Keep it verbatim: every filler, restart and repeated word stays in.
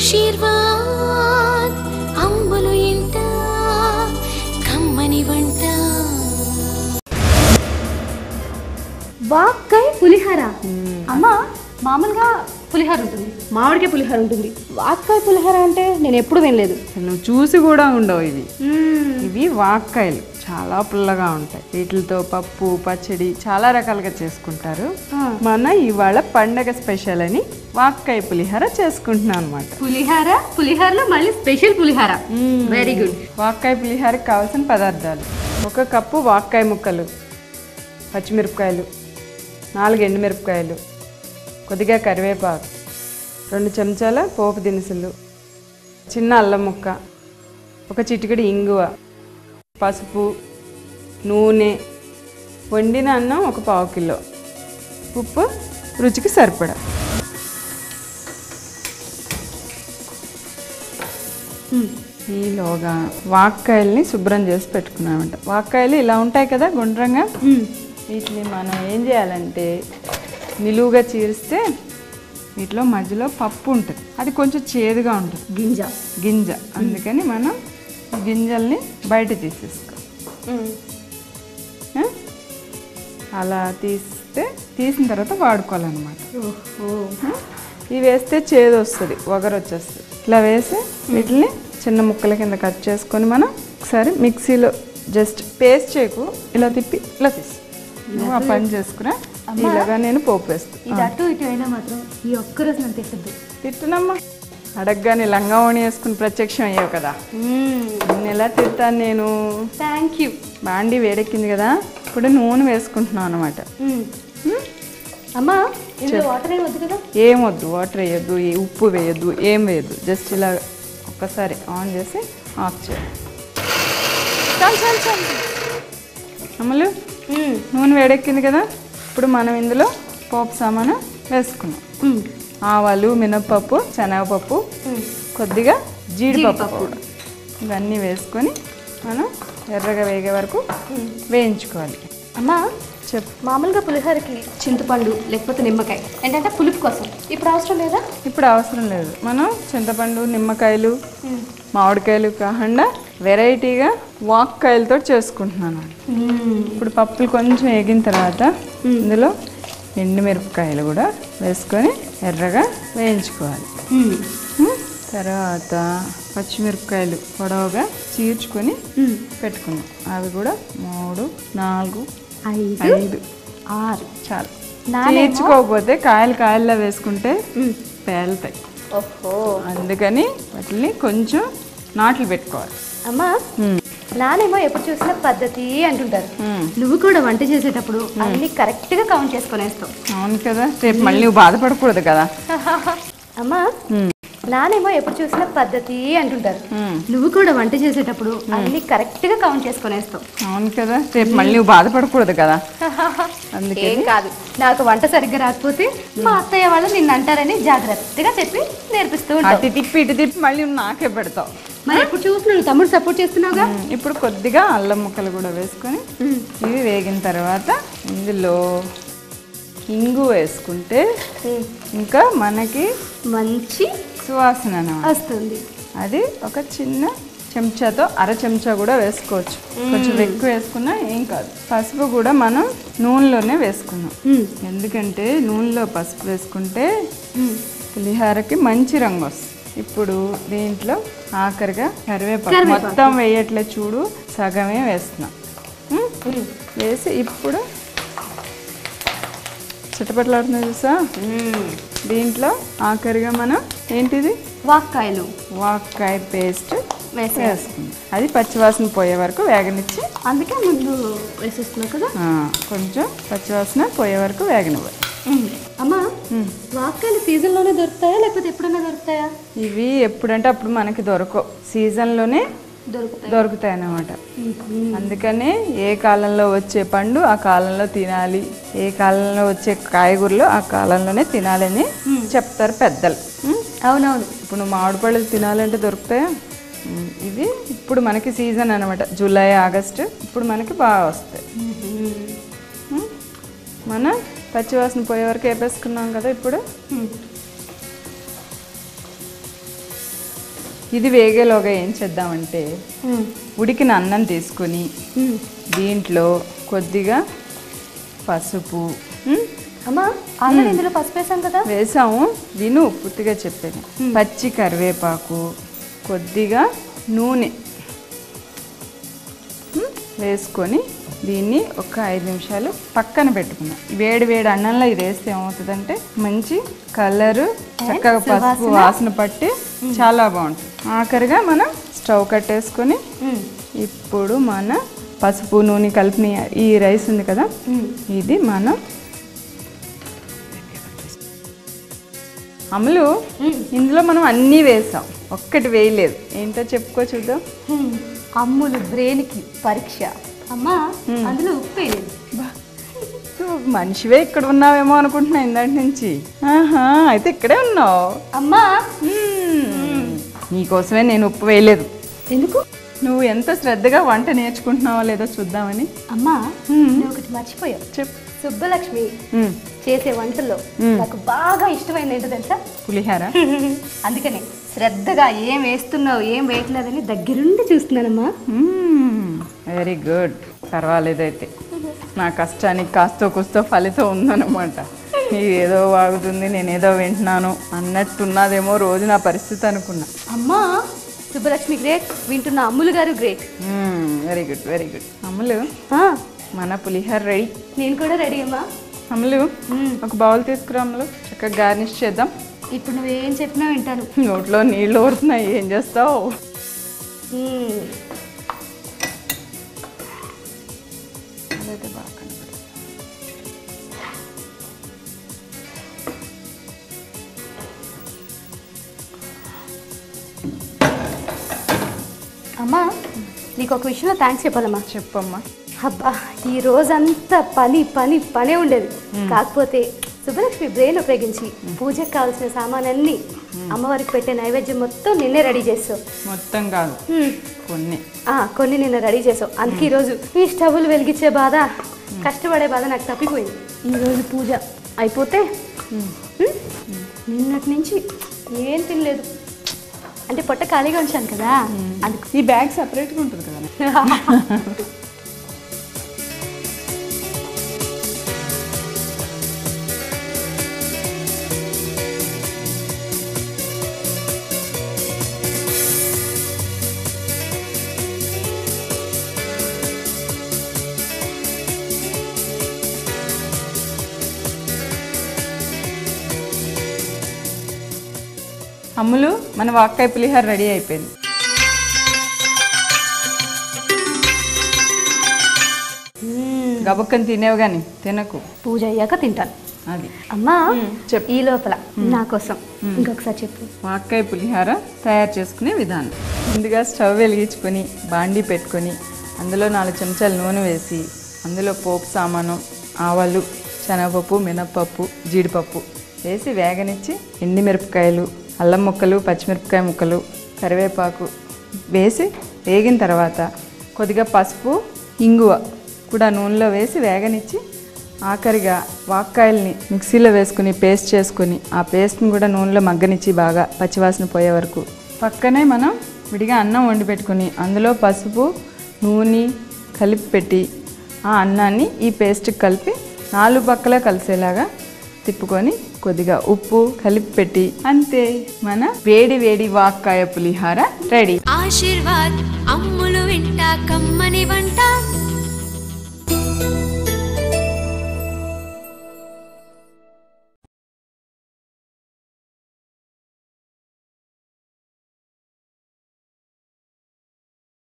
ఆశీర్వాద్ అమ్మలు ఇంట కమ్మని వంట. వాక్కాయ పులిహోర. అమ్మా మామూలుగా పులిహోర ఉంటుంది, మామిడికాయ పులిహోర ఉంటుంది, వాక్కాయ పులిహోర అంటే నేను ఎప్పుడు వినలేదు. నువ్వు చూసి కూడా ఉండవు. ఇవి ఇవి వాక్కాయలు చాలా పుల్లగా ఉంటాయి. వీటితో పప్పు పచ్చడి చాలా రకాలుగా చేసుకుంటారు. మన ఇవాళ పండగ స్పెషల్ అని వాక్కాయ పులిహోర చేసుకుంటున్నాం అనమాట. పులిహోర పులిహోరలో మళ్ళీ స్పెషల్ పులిహోర. Very good. వాక్కాయ పులిహోరకి కావాల్సిన పదార్థాలు: ఒక కప్పు వాక్కాయ ముక్కలు, పచ్చిమిరపకాయలు, నాలుగు ఎండుమిరపకాయలు, కొద్దిగా కరివేపాకు, రెండు చెంచాల పోపు దినుసులు, చిన్న అల్లం ముక్క, ఒక చిటికెడు ఇంగువ, పసుపు, నూనె, వండిన అన్నం ఒక పావు కిలో, ఉప్పు రుచికి సరిపడా. ఈలోగా వాక్కాయల్ని శుభ్రం చేసి పెట్టుకున్నామంట. వాక్కాయలు ఇలా ఉంటాయి కదా గుండ్రంగా. వీటిని మనం ఏం చేయాలంటే నిలువుగా చీరిస్తే వీటిలో మధ్యలో పప్పు ఉంటుంది, అది కొంచెం చేదుగా ఉంటుంది, గింజ గింజ అందుకని మనం గింజల్ని బయట తీసేసుకో. అలా తీస్తే తీసిన తర్వాత వాడుకోవాలన్నమాట. ఇవి వేస్తే చేదు వస్తుంది, వగరు వచ్చేస్తుంది. ఇట్లా వేసి వీటిని చిన్న ముక్కల కింద కట్ చేసుకొని మనం ఒకసారి మిక్సీలో జస్ట్ పేస్ట్ చేయకు, ఇలా తిప్పి ఇలా తీసి నువ్వు ఆ పని చేసుకురా. ఇలాగా నేను పోపు వేస్తాను. ఇది అటు ఇటు అయినా మాత్రం ఈ ఒక్కరోజు నన్ను తిట్టద్దు. తిట్టునమ్మా, అడగగానే లంగావణి వేసుకుని ప్రత్యక్షం అయ్యావు కదా, నేను ఎలా తిడతాను నేను. Thank you. బాండి వేడెక్కింది కదా, ఇప్పుడు నూనె వేసుకుంటున్నాను అనమాట. అమ్మా ఇందులో వాటర్ ఏం వద్దు కదా? ఏం వద్దు, వాటర్ వేయద్దు, ఉప్పు వేయద్దు, ఏం వేయద్దు. జస్ట్ ఇలా ఒక్కసారి ఆన్ చేసి ఆఫ్ చేయాలి. చాలు చాలు చాలు అమ్మలు, నూనె వేడెక్కింది కదా, ఇప్పుడు మనం ఇందులో పోపు సామాను వేసుకున్నాం. ఆవాలు, మినప్పప్పు, శనగపప్పు, కొద్దిగా జీడిపప్పు కూడా, ఇవన్నీ వేసుకొని మనం ఎర్రగా వేగే వరకు వేయించుకోవాలి. అమ్మా చెప్పు. మామూలుగా పులిహోరకి చింతపండు లేకపోతే నిమ్మకాయ ఏంటంటే పులుపు కోసం, ఇప్పుడు అవసరం లేదా? ఇప్పుడు అవసరం లేదు. మనం చింతపండు, నిమ్మకాయలు, మామిడికాయలు కాకుండా వెరైటీగా వాక్కాయలతో చేసుకుంటున్నాను. ఇప్పుడు పప్పులు కొంచెం వేగిన తర్వాత ఇందులో ఎండుమిరపకాయలు కూడా వేసుకొని ఎర్రగా వేయించుకోవాలి. తర్వాత పచ్చిమిరపకాయలు పొడవుగా చీర్చుకొని పెట్టుకున్నాం. అవి కూడా మూడు, నాలుగు, ఐదు, ఆరు చాలు. చీర్చుకోకపోతే కాయలు కాయల్లో వేసుకుంటే పేలుతాయి. ఓహో, అందుకని వాటిని కొంచెం నాట్లు పెట్టుకోవాలి. అమ్మా నానేమో ఎప్పుడు చూసిన పద్ధతి అంటుంటారు, నువ్వు కూడా వంట చేసేటప్పుడు అన్ని కరెక్ట్ గా కౌంట్ చేసుకుని వేస్తావు. అవును కదా, రేపు మళ్ళీ నువ్వు బాధపడకూడదు కదా. అమ్మా నానేమో ఎప్పుడు చూసిన పద్ధతి అంటుంటారు, నువ్వు కూడా వంట చేసేటప్పుడు అన్ని కరెక్ట్ గా కౌంట్ చేసుకుని వేస్తావు. అవును కదా, రేపు మళ్ళీ నువ్వు బాధపడకూడదు కదా. ఏం కాదు, నాకు వంట సరిగ్గా రాకపోతే మా అత్తయ్య వాళ్ళు నిన్ను అంటారని జాగ్రత్తగా చెప్పి నేర్పిస్తూ ఉంటావు. అటు తిప్పి ఇటు తిప్పి మళ్ళీ నాకే పెడతావు. మరి ఎప్పుడు చూస్తున్నాను తమ్ముడు సపోర్ట్ చేస్తున్నావుగా. ఇప్పుడు కొద్దిగా అల్లం ముక్కలు కూడా వేసుకొని ఇవి వేగిన తర్వాత ఇందులో ఇంగు వేసుకుంటే ఇంకా మనకి మంచి సువాసన వస్తుంది. అది ఒక చిన్న చెంచాతో అర చెంచా కూడా వేసుకోవచ్చు, కొంచెం ఎక్కువ వేసుకున్నా ఏం కాదు. పసుపు కూడా మనం నూనెలోనే వేసుకున్నాం, ఎందుకంటే నూనెలో పసుపు వేసుకుంటే పులిహోరకి మంచి రంగు వస్తుంది. ఇప్పుడు దీంట్లో ఆఖరిగా కరివేపాకు మొత్తం వేయట్లే చూడు, సగమే వేస్తున్నాం. వేసి ఇప్పుడు చిట్టపట్లాడుతుంది చూసా. దీంట్లో ఆఖరిగా మనం ఏంటిది వాక్కాయలు, వాక్కాయ పేస్ట్ వేసుకుందాం. అది పచ్చివాసన పోయే వరకు వేగనిచ్చి, అందుకే ముందు వేసేస్తున్నావు కదా, కొంచెం పచ్చివాసన పోయే వరకు వేగనివ్వాలి. అమ్మా వాక్కాయలు సీజన్ లోనే దొరుకుతాయా లేకపోతే ఎప్పుడైనా దొరుకుతాయా? ఇవి ఎప్పుడంటే అప్పుడు మనకి దొరకవు, సీజన్ లోనే దొరుకుతాయి అన్నమాట. అందుకనే ఏ కాలంలో వచ్చే పండు ఆ కాలంలో తినాలి, ఏ కాలంలో వచ్చే కాయగూరలు ఆ కాలంలోనే తినాలని చెప్తారు పెద్దలు. అవునవును. ఇప్పుడు నువ్వు మామిడి పళ్ళు తినాలంటే దొరుకుతాయా? ఇవి ఇప్పుడు మనకి సీజన్ అనమాట, జూలై ఆగస్టు ఇప్పుడు మనకి బాగా వస్తాయి. మనం పచ్చివాసన పోయే వరకు వేపేసుకున్నాం కదా. ఇప్పుడు ఇది వేగేలోగా ఏం చేద్దామంటే ఉడికిన అన్నం తీసుకొని దీంట్లో కొద్దిగా పసుపు అమ్మా ఆల్రెడీ ఇందులో పసుపు వేసాం కదా. వేసాము, విను పూర్తిగా చెప్పాను. పచ్చి కరివేపాకు, కొద్దిగా నూనె వేసుకొని దీన్ని ఒక ఐదు నిమిషాలు పక్కన పెట్టుకున్నాం. వేడి వేడి అన్నంలో ఇది వేస్తే ఏమవుతుందంటే మంచి కలరు, చక్కగా పసుపు వాసన పట్టి చాలా బాగుంటుంది. ఆఖరిగా మనం స్టవ్ కట్టేసుకొని ఇప్పుడు మన పసుపు నూనె కలిపిన ఈ రైస్ ఉంది కదా, ఇది మనం అమలు ఇందులో మనం అన్నీ వేసాం, ఒక్కటి వేయలేదు. ఏంటో చెప్పుకో చూద్దాం. అమ్ములు బ్రెయిన్కి పరీక్ష. అమ్మా అందులో ఉప్పు వేయలేదు. మనిషివే ఇక్కడ ఉన్నావేమో అనుకుంటున్నా ఇందాటి నుంచి. ఆహా, అయితే ఇక్కడే ఉన్నావు. అమ్మా నీకోసమే నేను ఉప్పు వేయలేదు. ఎందుకు? నువ్వు ఎంత శ్రద్ధగా వంట నేర్చుకుంటున్నావో లేదో చూద్దామని. అమ్మా నువ్వు ఒకటి మర్చిపోయావు. చెప్పు. సుబ్బలక్ష్మి చేసే వంటల్లో నాకు బాగా ఇష్టమైంది ఏంటో తెలుసా? పులిహార. అందుకనే శ్రద్ధగా ఏం వేస్తున్నావు ఏం వేయట్లేదని దగ్గరుండి చూస్తున్నానమ్మా. Very good, పర్వాలేదైతే. నా కష్టానికి కాస్తో కూస్తో ఫలితం ఉందన్నమాట. ఏదో వాగుతుంది, నేనేదో వింటున్నాను అన్నట్టున్నదేమో రోజు నా పరిస్థితి అనుకున్నా. అమ్మా సుబ్బలక్ష్మి గ్రేట్, వింటున్న Ammulu garu great. Very good very good. Ammulu మన పులిహార రెడీ. నేను కూడా రెడీ అమ్మా. అమ్ములు ఒక బౌల్ తీసుకురా అమ్ములు, చక్కగా గార్నిష్ చేద్దాం. ఇప్పుడు నువ్వేం చెప్పినా వింటాను. నోట్లో నీళ్ళు ఊరుతున్నాయి, ఏం చేస్తావు? అదైతే బాగా కనపడుతుంది. అమ్మా నీకు ఒక విషయంలో థ్యాంక్స్ చెప్పాలమ్మా. చెప్పమ్మా. అబ్బా ఈ రోజంతా పని పని పనే ఉండేది. కాకపోతే సుబ్బలక్ష్మి బ్రెయిన్ ఉపయోగించి పూజకు కావాల్సిన సామానన్నీ అమ్మవారికి పెట్టే నైవేద్యం మొత్తం నిన్నే రెడీ చేసావు. మొత్తం కాదు, కొన్ని కొన్ని నిన్న రెడీ చేసావు. అందుకే ఈరోజు ఈ స్టవ్లు వెలిగించే బాధ, కష్టపడే బాధ నాకు తప్పిపోయింది. ఈరోజు పూజ అయిపోతే నిన్నటి నుంచి ఏం తినలేదు. అంటే పొట్ట ఖాళీగా ఉంచాను కదా, అందుకు. ఈ బ్యాగ్ సపరేట్గా ఉంటుంది కదా. అమ్ములు మన వాక్కాయ పులిహార రెడీ అయిపోయింది. గబక్కని తినేవు కానీ తినకు, పూజ అయ్యాక తింటాను. అది అమ్మా చెప్పు. ఈ లోపల నా కోసం ఇంకొకసారి చెప్పు. వాక్కాయ పులిహార తయారు చేసుకునే విధానం. ముందుగా స్టవ్ వెలిగించుకొని బాండీ పెట్టుకొని అందులో నాలుగు చెంచాలు నూనె వేసి అందులో పోపు సామాను, ఆవాలు, శనగపప్పు, మినప్పప్పు, జీడిపప్పు వేసి వేగనిచ్చి ఎండిమిరపకాయలు, అల్లం ముక్కలు, పచ్చిమిరపకాయ ముక్కలు, కరివేపాకు వేసి వేగిన తర్వాత కొద్దిగా పసుపు, ఇంగువ కూడా నూనెలో వేసి వేగనిచ్చి ఆఖరిగా వాక్కాయల్ని మిక్సీలో వేసుకుని పేస్ట్ చేసుకుని ఆ పేస్ట్ని కూడా నూనెలో మగ్గనిచ్చి బాగా పచ్చివాసన పోయే వరకు పక్కనే మనం విడిగా అన్నం వండి పెట్టుకుని అందులో పసుపు, నూనె కలిపి పెట్టి ఆ అన్నాన్ని ఈ పేస్ట్కి కలిపి నాలుగు పక్కల కలిసేలాగా తిప్పుకొని కొద్దిగా ఉప్పు కలిపి పెట్టి అంతే, మన వేడి వేడి వాక్కాయ పులిహార రెడీ. ఆశీర్వాద్ అమ్ములు వెంట కమ్మని వంట.